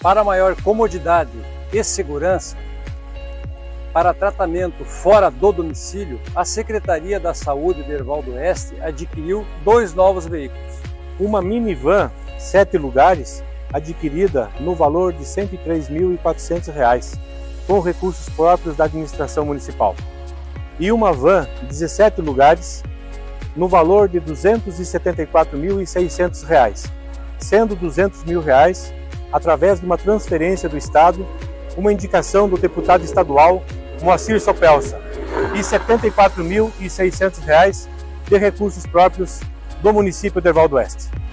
Para maior comodidade e segurança, para tratamento fora do domicílio, a Secretaria da Saúde de Herval do Oeste adquiriu 2 novos veículos. Uma minivan 7 lugares, adquirida no valor de R$ 103.400, com recursos próprios da administração municipal. E uma van 17 lugares, no valor de R$ 274.600, sendo R$ 200 mil através de uma transferência do Estado, uma indicação do deputado estadual Moacir Sopelsa, e R$ 74.600 de recursos próprios do município de Herval do Oeste.